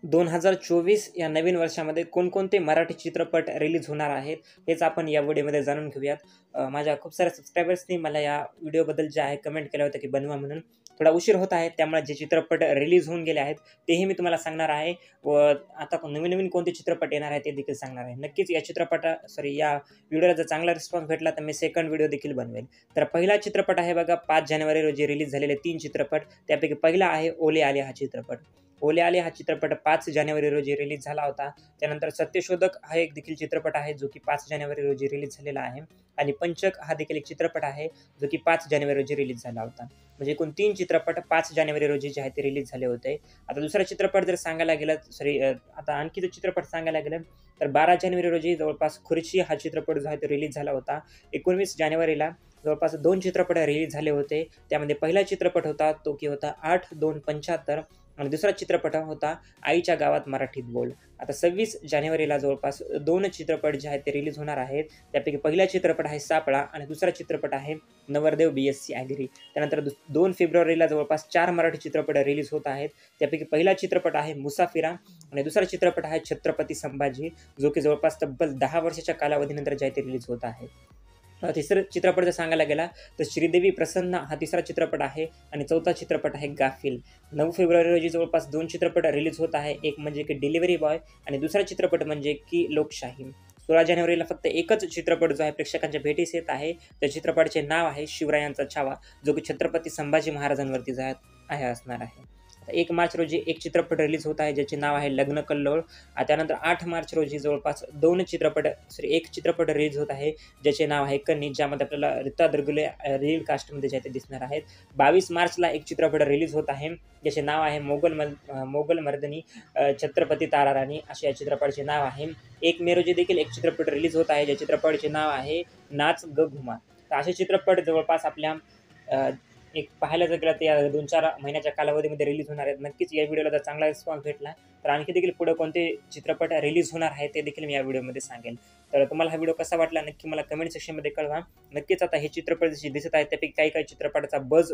2024 या नवीन वर्षामध्ये कोणकोणते मराठी चित्रपट रिलीज होणार आहेत, हेच आपण या व्हिडिओमध्ये जाणून घेऊयात. माझ्या खूप साऱ्या सबस्क्रायबर्सनी मला या व्हिडिओबद्दल जे आहे कमेंट केलं होतं की बनवा म्हणून. थोडा उशीर होत आहे, त्यामुळे जे चित्रपट रिलीज होऊन गेले आहेत, तेही मी तुम्हाला सांगणार आहे व आता नवीन-नवीन कोणते चित्रपट येणार आहेत, ते देखील सांगणार आहे. नक्कीच या व्हिडिओला जर चांगला रिस्पॉन्स भेटला, तर मी सेकंड व्हिडिओ देखील बनवेल. तर पहिला चित्रपट आहे बघा, 5 जानेवारी रोजी रिलीज झालेले 3 चित्रपट. त्यापैकी पहिला आहे ओले आले हा चित्रपट. ओले आले हा चित्रपट 5 जानेवारी रोजी रिलीज झाला होता. त्यानंतर सत्यशोधक हा एक देखील चित्रपट आहे, जो की 5 जानेवारी रोजी रिलीज झालेला आहे. आणि पंचक हा देखील एक चित्रपट आहे, जो की 5 जानेवारी रोजी रिलीज झाला होता. म्हणजे एकूण 3 चित्रपट 5 जानेवारी रोजी जे आहे ते रिलीज झाले होते. आता दुसरा चित्रपट जर सांगायला गेलं आता आणखी जर चित्रपट सांगायला गेलं, तर 12 जानेवारी रोजी जवळपास खुर्ची हा चित्रपट जो आहे तो रिलीज झाला होता. 19 जानेवारीला जवळपास 2 चित्रपट रिलीज झाले होते. त्यामध्ये पहिला चित्रपट होता तो की होता 8/2/75 आणि दुसरा चित्रपट होता आईच्या गावात मराठीत बोल. आता 26 जानेवारीला जवळपास 2 चित्रपट जे आहेत ते रिलीज होणार आहेत. त्यापैकी पहिला चित्रपट आहे सापळा आणि दुसरा चित्रपट आहे नवरदेव BSc ॲग्री. त्यानंतर 2 फेब्रुवारीला जवळपास 4 मराठी चित्रपट रिलीज होत आहेत. त्यापैकी पहिला चित्रपट आहे मुसाफिरा आणि दुसरा चित्रपट आहे छत्रपती संभाजी, जो की जवळपास तब्बल 10 वर्षाच्या कालावधीनंतर जे आहे ते रिलीज होत आहे. तिसरा चित्रपट जर सांगायला गेला तर श्रीदेवी प्रसन्न हा तिसरा चित्रपट आहे आणि चौथा चित्रपट आहे गाफील. 9 फेब्रुवारी रोजी जवळपास 2 चित्रपट रिलीज होत आहे. एक म्हणजे की डिलिव्हरी बॉय आणि दुसरा चित्रपट म्हणजे की लोकशाही. 16 जानेवारीला फक्त एकच चित्रपट जो आहे प्रेक्षकांच्या भेटीस येत आहे. त्या चित्रपटाचे नाव आहे शिवरायांचा छावा, जो की छत्रपती संभाजी महाराजांवरती असणार आहे. 1 मार्च रोजी एक चित्रपट रिलीज होत आहे, ज्याचे नाव आहे लग्न कल्लोळ. त्यानंतर 8 मार्च रोजी जवळपास एक चित्रपट रिलीज होत आहे, ज्याचे नाव आहे कन्नी, ज्यामध्ये आपल्याला रीता दुर्गुले लीड कास्टमध्ये जे ते दिसणार आहेत. 22 मार्चला एक चित्रपट रिलीज होत आहे, ज्याचे नाव आहे मोगल मर्दनी छत्रपती ताराराणी, असे या चित्रपटाचे नाव आहे. 1 मे रोजी देखील एक चित्रपट रिलीज होत आहे, ज्या चित्रपटाचे नाव आहे नाच ग घुमा. तर असे चित्रपट जवळपास आपल्या एक पाहायला जर गेलं तर या 2-4 महिन्याच्या कालावधीमध्ये रिलीज होणार आहेत. नक्कीच या व्हिडिओला जर चांगला रिस्पॉन्स भेटला, तर आणखी देखील पुढे कोणते चित्रपट रिलीज होणार आहे, ते देखील मी या व्हिडिओमध्ये सांगेन. तर तुम्हाला हा व्हिडिओ कसा वाटला नक्की मला कमेंट सेक्शनमध्ये कळवा. नक्कीच आता हे चित्रपट जे दिसत आहेत, त्यापैकी काही चित्रपटाचा बज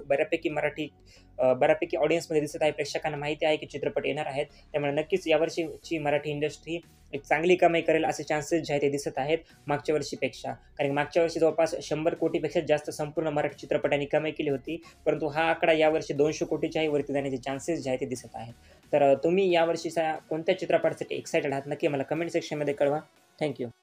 बऱ्यापैकी ऑडियन्समध्ये दिसत आहे. प्रेक्षकांना माहिती आहे की चित्रपट येणार आहेत. त्यामुळे नक्कीच यावर्षीची मराठी इंडस्ट्री एक चांगली कमाई करेल असे चान्सेस जे आहेत ते दिसत आहेत मागच्या वर्षीपेक्षा. कारण मागच्या वर्षी जवळपास 100 कोटीपेक्षा जास्त संपूर्ण मराठी चित्रपटांनी कमाई केली होती. परंतु हा आकडा यावर्षी 200 कोटीच्याही वरती जाण्याचे चान्सेस जे आहेत ते दिसत आहेत. तर तुम्ही यावर्षीच्या कोणत्या चित्रपटासाठी एक्सायटेड आहात, नक्की मला कमेंट सेक्शनमध्ये कळवा. Thank you.